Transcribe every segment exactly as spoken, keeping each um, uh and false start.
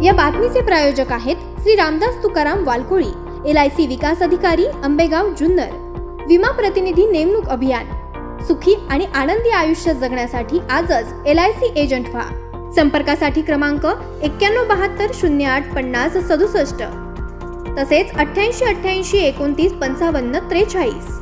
या बातमीचे प्रायोजक आहेत Shri Ramdas Tukaram Walkoli, L I C विकास अधिकारी, आंबेगाव, जुन्नर. विमा प्रतिनिधी नेमणूक अभियान. सुखी आणि आनंदी आयुष्य जगण्यासाठी आजच एल आय सी एजंट व्हा. संपर्कासाठी क्रमांक एक्क्याण्णव बहात्तर शून्य आठ पन्नास सदुसष्ट तसेच अठ्ठ्याऐंशी अठ्ठ्याऐंशी एकोणतीस पंचावन्न त्रेचाळीस.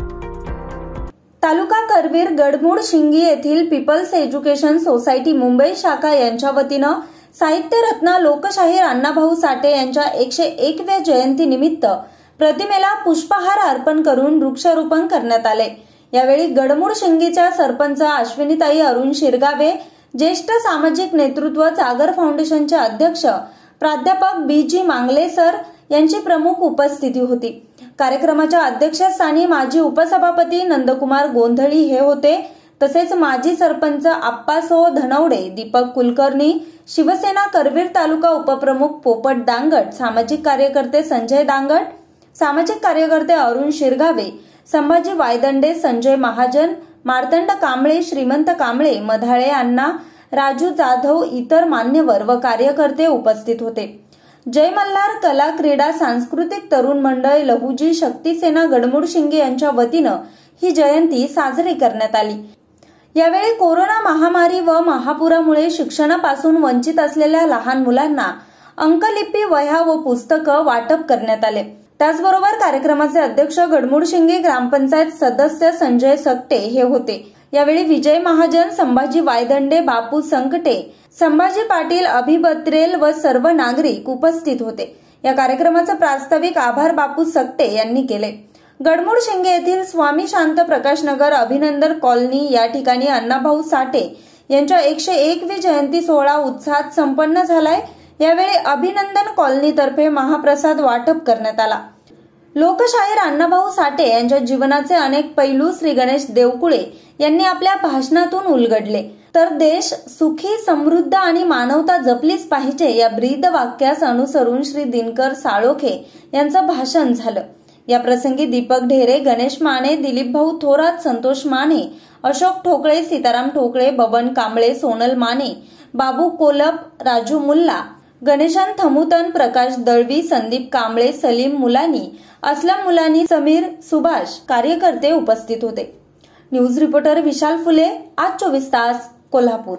तालुका करवीर गडमुडशिंगी येथील पीपल्स एज्युकेशन सोसायटी मुंबई शाखा यांच्या वतीनं साहित्यरत्न लोकशाहीर अण्णाभाऊ साठे यांच्या एकशे एकव्या जयंती निमित्त प्रतिमेला पुष्पहार अर्पण करून वृक्षारोपण करण्यात आले. यावेळी गडमुडशिंगीच्या सरपंच अश्विनीताई अरुण शिरगावे, ज्येष्ठ सामाजिक नेतृत्व सागर फाउंडेशनचे अध्यक्ष प्राध्यापक बी जी मांगले सर यांची प्रमुख उपस्थिती होती. कार्यक्रमाच्या अध्यक्षस्थानी माजी उपसभापती नंदकुमार गोंधळी हे होते. तसेच माजी सरपंच आप्पासो धनवडे, दीपक कुलकर्णी, शिवसेना करवीर तालुका उपप्रमुख पोपट दांगट, सामाजिक कार्यकर्ते संजय दांगट, सामाजिक कार्यकर्ते अरुण शिरगावे, संभाजी वायदंडे, संजय महाजन, मार्तंड कांबळे, श्रीमंत कांबळे, मधाळे अण्णा, राजू जाधव, इतर मान्यवर व कार्यकर्ते उपस्थित होते. जय मल्हार कला क्रीडा सांस्कृतिक तरुण मंडळ लहुजी शक्तीसेना गडमुडशिंगी यांच्या वतीनं ही जयंती साजरी करण्यात आली. यावेळी कोरोना महामारी व महापुरामुळे शिक्षणापासून वंचित असलेल्या लहान मुलांना अंकलिपी, वह्या व पुस्तकं वाटप करण्यात आले. त्याचबरोबर कार्यक्रमाचे अध्यक्ष गडमुडशिंगी ग्रामपंचायत सदस्य संजय सकटे हे होते. यावेळी विजय महाजन, संभाजी वायदंडे, बापू संकटे, संभाजी पाटील, अभिबत्रेल व सर्व नागरिक उपस्थित होते. या कार्यक्रमाचा प्रास्ताविक आभार बापू सकटे यांनी केले. गडमुडशिंगी येथील स्वामी शांत प्रकाश नगर अभिनंदन कॉलनी या ठिकाणी अण्णाभाऊ साठे यांच्या एकशे एकवी जयंती सोहळा उत्साहात संपन्न झालाय. यावेळी अभिनंदन कॉलनीतर्फे महाप्रसाद वाटप करण्यात आला. लोकशाहीर अण्णाभाऊ साठे यांच्या जीवनाचे अनेक पैलू श्री गणेश देवकुळे यांनी आपल्या भाषणातून उलगडले. तर देश सुखी, समृद्ध आणि मानवता जपलीच पाहिजे या ब्रीद वाक्यास अनुसरून श्री दिनकर साळोखे यांचं भाषण झालं. या प्रसंगी दीपक ढेरे, गणेश माने, दिलीप भाऊ थोरात, संतोष माने, अशोक ठोकळे, सीताराम ठोकळे, बबन कांबळे, सोनल माने, बाबू कोलप, राजू मुल्ला, गणेशन थमुतन, प्रकाश दळवी, संदीप कांबळे, सलीम मुलानी, असलम मुलानी, समीर सुभाष कार्यकर्ते उपस्थित होते. न्यूज रिपोर्टर विशाल फुले, आज चोवीस तास, कोल्हापूर.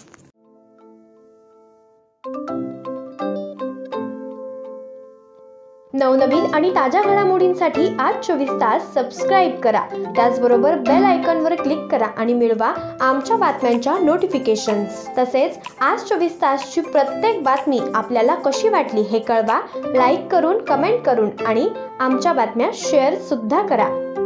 नवनवीन आणि ताज्या घडामोडींसाठी आज चोवीस तास सबस्क्राईब करा. त्याचबरोबर बेल आयकॉनवर क्लिक करा आणि मिळवा आमच्या बातम्यांच्या नोटिफिकेशन्स. तसेच आज चोवीस तासची प्रत्येक बातमी आपल्याला कशी वाटली हे कळवा. लाईक करून, कमेंट करून आणि आमच्या बातम्या शेअर सुद्धा करा.